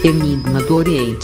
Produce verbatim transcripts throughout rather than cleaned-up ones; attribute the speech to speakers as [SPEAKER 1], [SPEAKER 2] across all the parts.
[SPEAKER 1] Enigma do Oriente.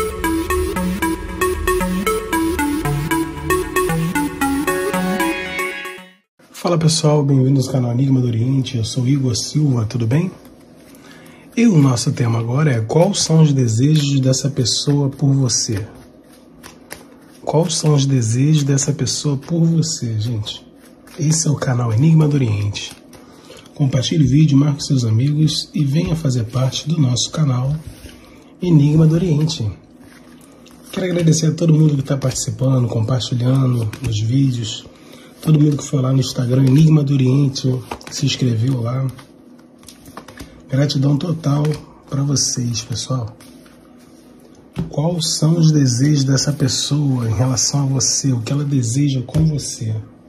[SPEAKER 2] Fala pessoal, bem-vindos ao canal Enigma do Oriente, eu sou Igor Silva, tudo bem? E o nosso tema agora é: quais são os desejos dessa pessoa por você? Quais são os desejos dessa pessoa por você, gente? Esse é o canal Enigma do Oriente. Compartilhe o vídeo, marque seus amigos e venha fazer parte do nosso canal Enigma do Oriente. Quero agradecer a todo mundo que está participando, compartilhando os vídeos, todo mundo que foi lá no Instagram Enigma do Oriente, se inscreveu lá. Gratidão total para vocês, pessoal. Quais são os desejos dessa pessoa em relação a você? O que ela deseja com você?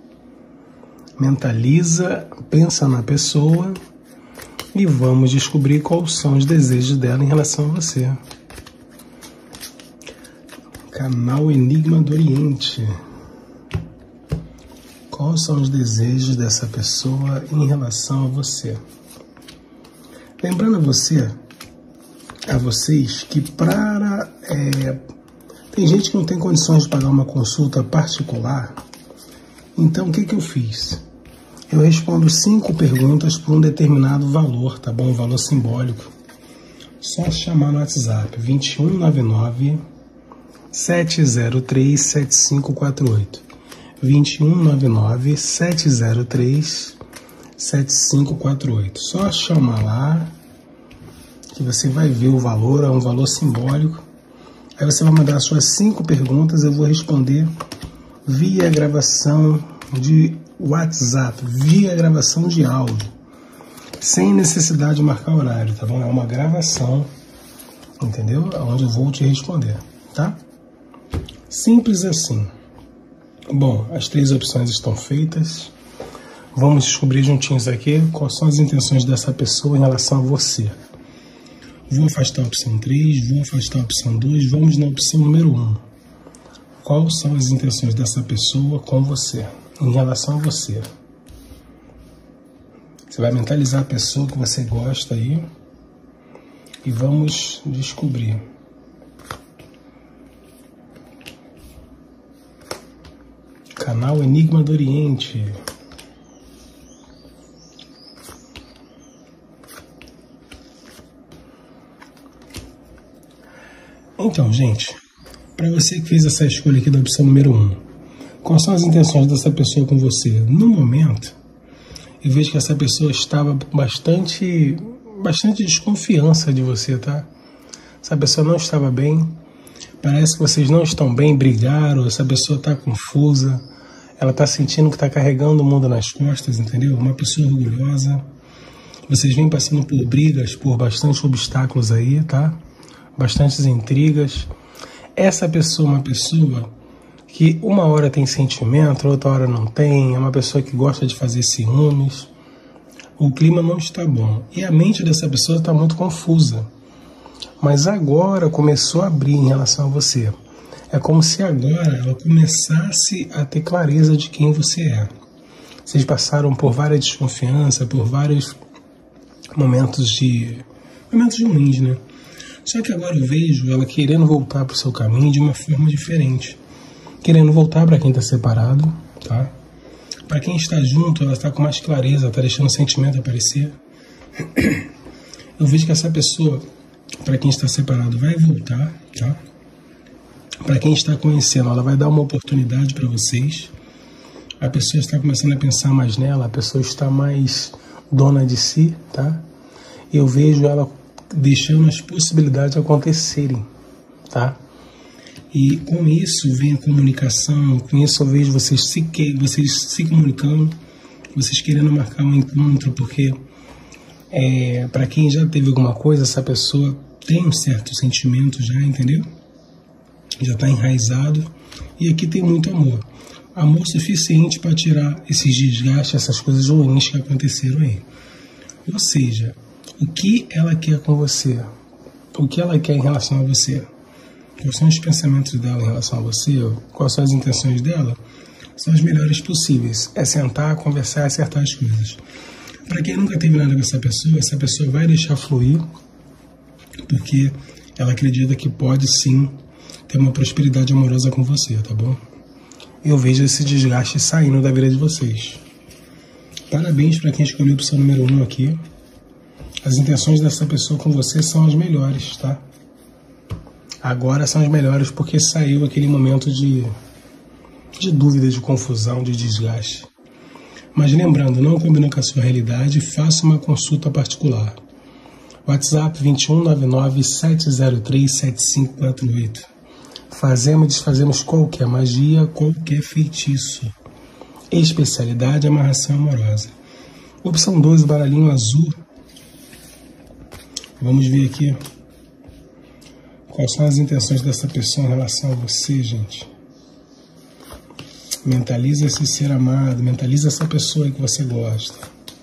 [SPEAKER 2] Mentaliza, pensa na pessoa e vamos descobrir quais são os desejos dela em relação a você. Canal Enigma do Oriente. Quais são os desejos dessa pessoa em relação a você? Lembrando a você, a vocês, que para... É, tem gente que não tem condições de pagar uma consulta particular. Então, o que, que eu fiz? Eu respondo cinco perguntas por um determinado valor, tá bom? Um valor simbólico. Só chamar no WhatsApp, vinte e um nove nove, sete zero três, sete cinco quatro oito. vinte e um nove nove, sete zero três, sete cinco quatro oito. Só chamar lá, que você vai ver o valor, é um valor simbólico. Aí você vai mandar as suas cinco perguntas, eu vou responder via gravação de WhatsApp, via gravação de áudio, sem necessidade de marcar horário, tá bom? É uma gravação, entendeu? Onde eu vou te responder, tá? Simples assim. Bom, as três opções estão feitas. Vamos descobrir juntinhos aqui quais são as intenções dessa pessoa em relação a você. Vou afastar a opção três, vou afastar a opção dois, vamos na opção número um. Quais são as intenções dessa pessoa com você, em relação a você? Você vai mentalizar a pessoa que você gosta aí e vamos descobrir. Canal Enigma do Oriente. Então, gente, para você que fez essa escolha aqui da opção número um, quais são as intenções dessa pessoa com você? No momento, eu vejo que essa pessoa estava com bastante, bastante desconfiança de você, tá? Essa pessoa não estava bem, parece que vocês não estão bem, brigaram, essa pessoa está confusa, ela está sentindo que está carregando o mundo nas costas, entendeu? Uma pessoa orgulhosa. Vocês vêm passando por brigas, por bastantes obstáculos aí, tá? Bastantes intrigas. Essa pessoa é uma pessoa que uma hora tem sentimento, outra hora não tem, é uma pessoa que gosta de fazer ciúmes. O clima não está bom e a mente dessa pessoa está muito confusa. Mas agora começou a abrir em relação a você. É como se agora ela começasse a ter clareza de quem você é. Vocês passaram por várias desconfianças, por vários momentos de momentos ruins, né? Só que agora eu vejo ela querendo voltar para o seu caminho de uma forma diferente. Querendo voltar para quem está separado, tá? Para quem está junto, ela está com mais clareza, está deixando o sentimento aparecer. Eu vejo que essa pessoa, para quem está separado, vai voltar, tá? Para quem está conhecendo, ela vai dar uma oportunidade para vocês. A pessoa está começando a pensar mais nela, a pessoa está mais dona de si, tá? Eu vejo ela deixando as possibilidades acontecerem, tá? E com isso vem a comunicação, com isso eu vejo vocês se, que, vocês se comunicando, vocês querendo marcar um encontro, porque é, para quem já teve alguma coisa, essa pessoa tem um certo sentimento já, entendeu? Já está enraizado, e aqui tem muito amor. Amor suficiente para tirar esses desgastes, essas coisas ruins que aconteceram aí. Ou seja, o que ela quer com você? O que ela quer em relação a você? Quais são os pensamentos dela em relação a você? Quais são as intenções dela? São as melhores possíveis. É sentar, conversar e acertar as coisas. Para quem nunca teve nada com essa pessoa, essa pessoa vai deixar fluir, porque ela acredita que pode sim ter uma prosperidade amorosa com você, tá bom? Eu vejo esse desgaste saindo da vida de vocês. Parabéns para quem escolheu a opção número um aqui. As intenções dessa pessoa com você são as melhores, tá? Agora são as melhores porque saiu aquele momento de, de dúvida, de confusão, de desgaste. Mas lembrando, não combinou com a sua realidade, faça uma consulta particular. WhatsApp vinte e um, nove nove, sete zero três, sete cinco quatro oito. Fazemos e desfazemos qualquer magia, qualquer feitiço. Especialidade, amarração amorosa. Opção doze, baralhinho azul. Vamos ver aqui quais são as intenções dessa pessoa em relação a você, gente. Mentaliza esse ser amado, mentaliza essa pessoa que você gosta.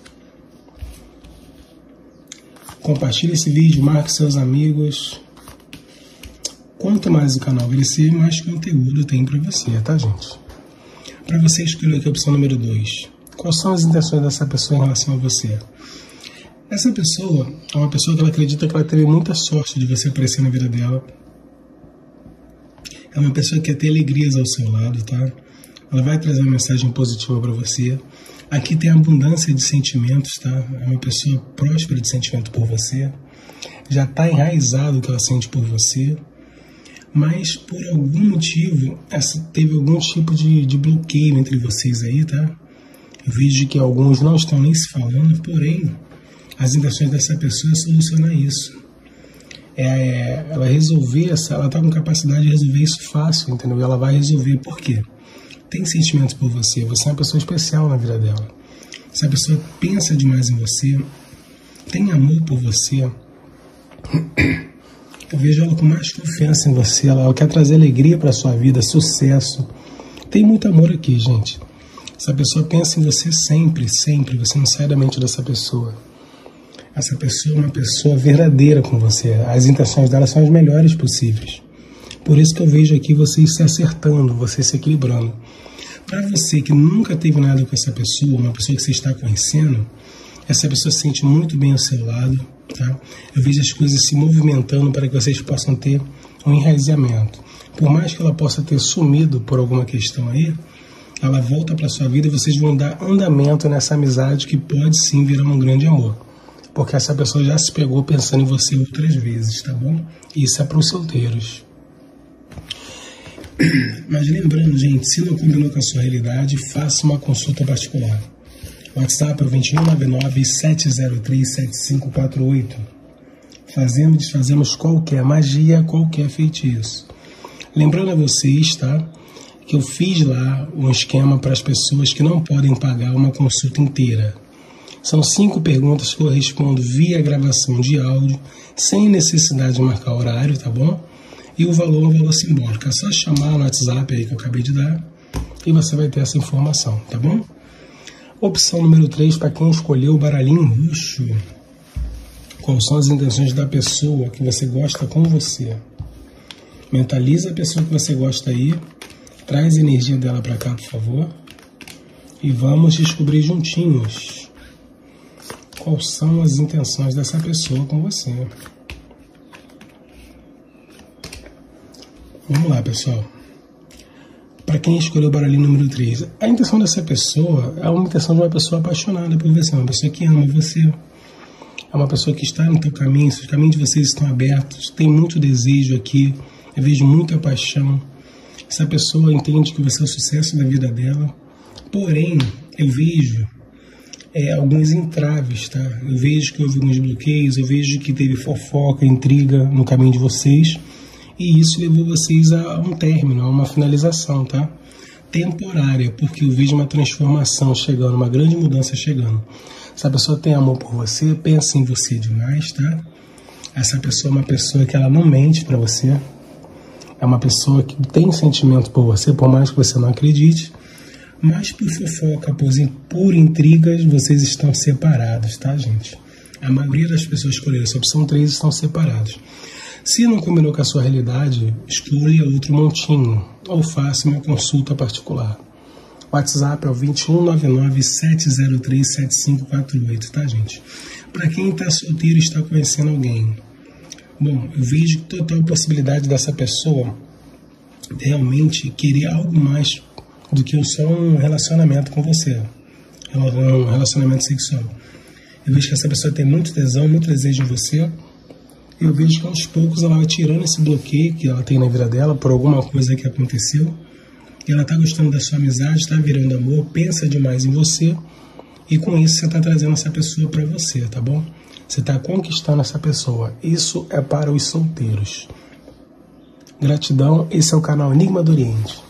[SPEAKER 2] Compartilhe esse vídeo, marque seus amigos. Quanto mais o canal crescer, mais conteúdo tem para você, tá, gente? Para você escolher aqui a opção número dois. Quais são as intenções dessa pessoa em relação a você? Essa pessoa é uma pessoa que ela acredita que ela teve muita sorte de você aparecer na vida dela. É uma pessoa que quer ter alegrias ao seu lado, tá? Ela vai trazer uma mensagem positiva para você. Aqui tem abundância de sentimentos, tá? É uma pessoa próspera de sentimento por você. Já está enraizado o que ela sente por você. Mas, por algum motivo, essa, teve algum tipo de, de bloqueio entre vocês aí, tá? Eu vejo que alguns não estão nem se falando, porém, as intenções dessa pessoa é solucionar isso. É, ela resolver, essa, ela está com capacidade de resolver isso fácil, entendeu? Ela vai resolver, por quê? Tem sentimentos por você, você é uma pessoa especial na vida dela. Essa pessoa pensa demais em você, tem amor por você. Eu vejo ela com mais confiança em você, ela quer trazer alegria para a sua vida, sucesso. Tem muito amor aqui, gente. Essa pessoa pensa em você sempre, sempre, você não sai da mente dessa pessoa. Essa pessoa é uma pessoa verdadeira com você, as intenções dela são as melhores possíveis. Por isso que eu vejo aqui vocês se acertando, vocês se equilibrando. Para você que nunca teve nada com essa pessoa, uma pessoa que você está conhecendo, essa pessoa se sente muito bem ao seu lado, tá? Eu vejo as coisas se movimentando para que vocês possam ter um enraizamento. Por mais que ela possa ter sumido por alguma questão aí, ela volta para a sua vida e vocês vão dar andamento nessa amizade que pode sim virar um grande amor. Porque essa pessoa já se pegou pensando em você outras vezes, tá bom? Isso é para os solteiros. Mas lembrando, gente, se não combinou com a sua realidade, faça uma consulta particular. WhatsApp é o vinte e um, nove nove, sete zero três, sete cinco quatro oito. Fazemos e desfazemos qualquer magia, qualquer feitiço. Lembrando a vocês, tá, que eu fiz lá um esquema para as pessoas que não podem pagar uma consulta inteira. São cinco perguntas que eu respondo via gravação de áudio, sem necessidade de marcar horário, tá bom? E o valor é um valor simbólico. É só chamar no WhatsApp aí que eu acabei de dar e você vai ter essa informação, tá bom? Opção número três, para quem escolheu o baralhinho roxo. Quais são as intenções da pessoa que você gosta com você? Mentaliza a pessoa que você gosta aí. Traz a energia dela para cá, por favor. E vamos descobrir juntinhos quais são as intenções dessa pessoa com você. Vamos lá, pessoal. Para quem escolheu o baralhinho número três, a intenção dessa pessoa é uma intenção de uma pessoa apaixonada por você, uma pessoa que ama você, é uma pessoa que está no teu caminho, os caminhos de vocês estão abertos, tem muito desejo aqui, eu vejo muita paixão. Essa pessoa entende que você é o sucesso da vida dela, porém, eu vejo é, alguns entraves, tá? Eu vejo que houve alguns bloqueios, eu vejo que teve fofoca, intriga no caminho de vocês, e isso levou vocês a um término, a uma finalização, tá? Temporária, porque eu vejo uma transformação chegando, uma grande mudança chegando. Essa pessoa tem amor por você, pensa em você demais, tá? Essa pessoa é uma pessoa que ela não mente pra você. É uma pessoa que tem sentimento por você, por mais que você não acredite. Mas por fofoca, por, por intrigas, vocês estão separados, tá, gente? A maioria das pessoas que escolheram essa opção três estão separados. Se não combinou com a sua realidade, escolha outro montinho ou faça uma consulta particular. O WhatsApp é o vinte e um, nove nove, sete zero três, sete cinco quatro oito, tá, gente? Para quem está solteiro e está conhecendo alguém, Bom, eu vejo total possibilidade dessa pessoa realmente querer algo mais do que só um relacionamento com você, um relacionamento sexual. Eu vejo que essa pessoa tem muito tesão, muito desejo em você. Eu vejo que aos poucos ela vai tirando esse bloqueio que ela tem na vida dela por alguma coisa que aconteceu. E ela está gostando da sua amizade, está virando amor, pensa demais em você. E com isso você está trazendo essa pessoa para você, tá bom? Você está conquistando essa pessoa. Isso é para os solteiros. Gratidão, esse é o canal Enigma do Oriente.